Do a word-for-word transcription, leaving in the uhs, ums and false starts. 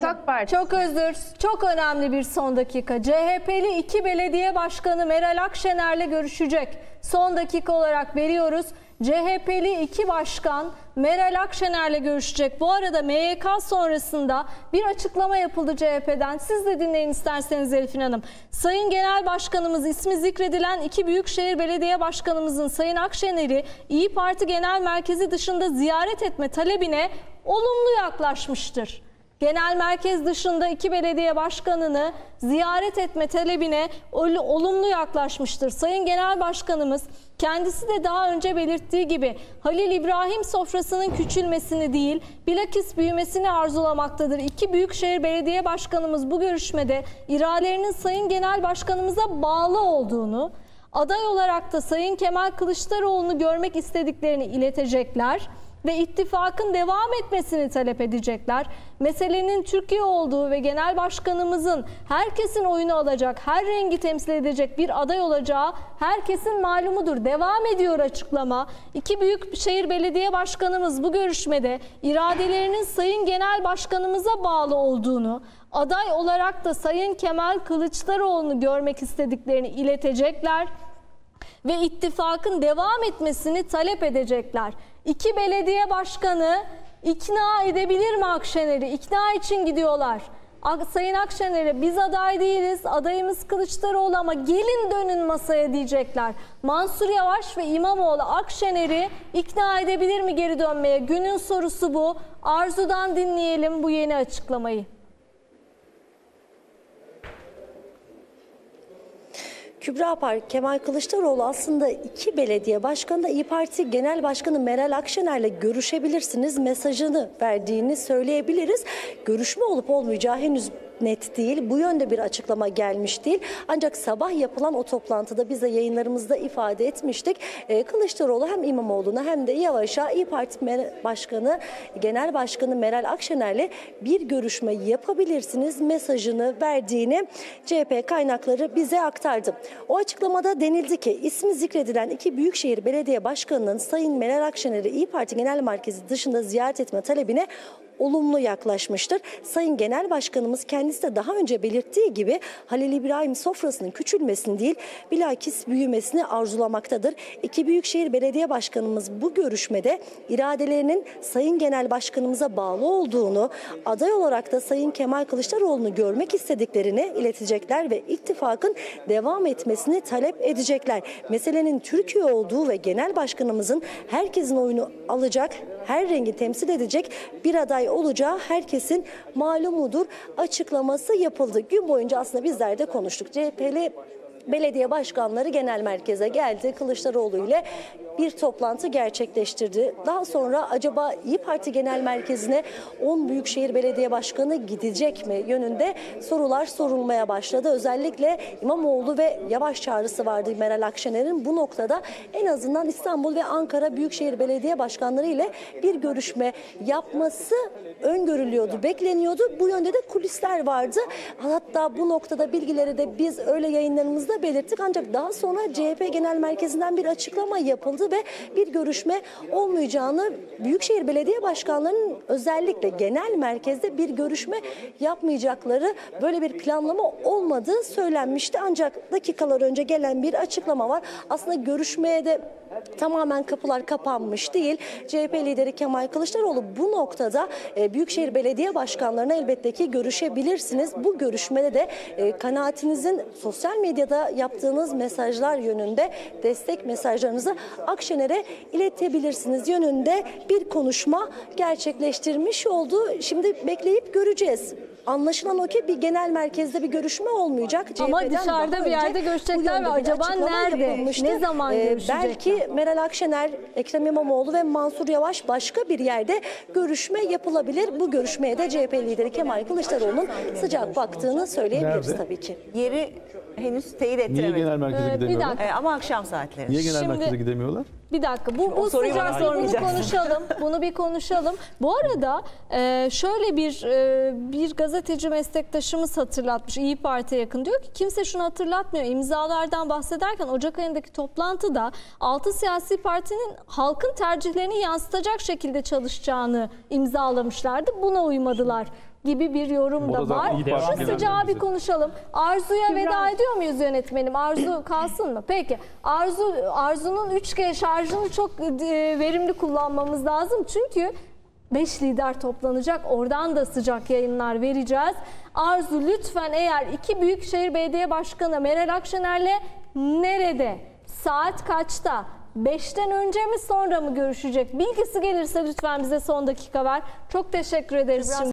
AK Parti. Çok özür. Çok önemli bir son dakika. C H P'li iki belediye başkanı Meral Akşener'le görüşecek. Son dakika olarak veriyoruz. C H P'li iki başkan Meral Akşener'le görüşecek. Bu arada M Y K sonrasında bir açıklama yapıldı C H P'den. Siz de dinleyin isterseniz Elifin Hanım. Sayın Genel Başkanımız, ismi zikredilen iki büyükşehir belediye başkanımızın Sayın Akşener'i İYİ Parti Genel Merkezi dışında ziyaret etme talebine olumlu yaklaşmıştır. Genel merkez dışında iki belediye başkanını ziyaret etme talebine olumlu yaklaşmıştır. Sayın Genel Başkanımız kendisi de daha önce belirttiği gibi Halil İbrahim sofrasının küçülmesini değil, bilakis büyümesini arzulamaktadır. İki büyükşehir belediye başkanımız bu görüşmede iradelerinin Sayın Genel Başkanımıza bağlı olduğunu, aday olarak da Sayın Kemal Kılıçdaroğlu'nu görmek istediklerini iletecekler ve ittifakın devam etmesini talep edecekler. Meselenin Türkiye olduğu ve Genel Başkanımızın herkesin oyunu alacak, her rengi temsil edecek bir aday olacağı herkesin malumudur. Devam ediyor açıklama. İki büyükşehir belediye başkanımız bu görüşmede iradelerinin Sayın Genel Başkanımıza bağlı olduğunu, aday olarak da Sayın Kemal Kılıçdaroğlu'nu görmek istediklerini iletecekler ve ittifakın devam etmesini talep edecekler. İki belediye başkanı ikna edebilir mi Akşener'i? İkna için gidiyorlar. Sayın Akşener'e biz aday değiliz, adayımız Kılıçdaroğlu ama gelin dönün masaya diyecekler. Mansur Yavaş ve İmamoğlu Akşener'i ikna edebilir mi geri dönmeye? Günün sorusu bu. Arzu'dan dinleyelim bu yeni açıklamayı. Kübra Park, Kemal Kılıçdaroğlu aslında iki belediye başkanı da İYİ Parti Genel Başkanı Meral Akşener'le görüşebilirsiniz mesajını verdiğini söyleyebiliriz. Görüşme olup olmayacağı henüz net değil. Bu yönde bir açıklama gelmiş değil. Ancak sabah yapılan o toplantıda biz de yayınlarımızda ifade etmiştik. Ee, Kılıçdaroğlu hem İmamoğlu'na hem de Yavaş'a İYİ Parti Başkanı, Genel Başkanı Meral Akşener'le bir görüşme yapabilirsiniz mesajını verdiğini C H P kaynakları bize aktardı. O açıklamada denildi ki ismi zikredilen iki büyükşehir belediye başkanının Sayın Meral Akşener'i İYİ Parti Genel Merkezi dışında ziyaret etme talebine olumlu yaklaşmıştır. Sayın Genel Başkanımız kendisi de daha önce belirttiği gibi Halil İbrahim sofrasının küçülmesini değil bilakis büyümesini arzulamaktadır. İki büyükşehir belediye başkanımız bu görüşmede iradelerinin Sayın Genel Başkanımıza bağlı olduğunu, aday olarak da Sayın Kemal Kılıçdaroğlu'nu görmek istediklerini iletecekler ve ittifakın devam etmesini talep edecekler. Meselenin Türkiye olduğu ve Genel Başkanımızın herkesin oyunu alacak, her rengi temsil edecek bir aday olacağı herkesin malumudur açıklaması yapıldı. Gün boyunca aslında bizler de konuştuk. C H P'li belediye başkanları genel merkeze geldi. Kılıçdaroğlu ile bir toplantı gerçekleştirdi. Daha sonra acaba İYİ Parti Genel Merkezi'ne on büyükşehir belediye başkanı gidecek mi yönünde sorular sorulmaya başladı. Özellikle İmamoğlu ve Yavaş çağrısı vardı Meral Akşener'in. Bu noktada en azından İstanbul ve Ankara büyükşehir belediye başkanları ile bir görüşme yapması öngörülüyordu, bekleniyordu. Bu yönde de kulisler vardı. Hatta bu noktada bilgileri de biz öyle yayınlarımızda belirttik. Ancak daha sonra C H P Genel Merkezi'nden bir açıklama yapıldı ve bir görüşme olmayacağını, büyükşehir belediye başkanlarının özellikle genel merkezde bir görüşme yapmayacakları, böyle bir planlama olmadığı söylenmişti. Ancak dakikalar önce gelen bir açıklama var. Aslında görüşmeye de tamamen kapılar kapanmış değil. C H P lideri Kemal Kılıçdaroğlu bu noktada e, büyükşehir belediye başkanlarına elbette ki görüşebilirsiniz. Bu görüşmede de e, kanaatinizin sosyal medyada yaptığınız mesajlar yönünde destek mesajlarınızı Akşener'e iletebilirsiniz yönünde bir konuşma gerçekleştirmiş oldu. Şimdi bekleyip göreceğiz. Anlaşılan o ki bir genel merkezde bir görüşme olmayacak. Ama C H P'den dışarıda bir yerde görüşecekler ve acaba nerede? Ne zaman ee, görüşecekler? Belki Meral Akşener, Ekrem İmamoğlu ve Mansur Yavaş başka bir yerde görüşme yapılabilir. Bu görüşmeye de C H P lideri Kemal Kılıçdaroğlu'nun sıcak baktığını söyleyebiliriz nerede? tabii ki. Yeri henüz teyit ettiremedim. Niye genel merkeze Ee, bir gidemiyorlar? dakika. Ee, ama akşam saatleri. Niye genel Şimdi- merkeze gidemiyorlar? Bir dakika bu, bu soruyu bana sıcak bunu sormayacaksın. konuşalım. Bunu bir konuşalım. Bu arada e, şöyle bir e, bir gazeteci meslektaşımız hatırlatmış. İYİ Parti'ye yakın diyor ki kimse şunu hatırlatmıyor. İmzalardan bahsederken Ocak ayındaki toplantıda altı siyasi partinin halkın tercihlerini yansıtacak şekilde çalışacağını imzalamışlardı. Buna uymadılar. gibi bir yorum O da da zaten var. İYİ Parti Hızlıca genel bir bize. konuşalım. Arzu'ya Kübra- veda ediyor muyuz yönetmenim? Arzu kalsın mı? Peki. Arzu Arzu'nun üç G şarjını çok e, verimli kullanmamız lazım. Çünkü beş lider toplanacak. Oradan da sıcak yayınlar vereceğiz. Arzu lütfen, eğer iki Büyükşehir Belediye Başkanı Meral Akşener'le nerede, saat kaçta, beşten önce mi sonra mı görüşecek? Bilgisi gelirse lütfen bize son dakika ver. Çok teşekkür ederiz. Şimdi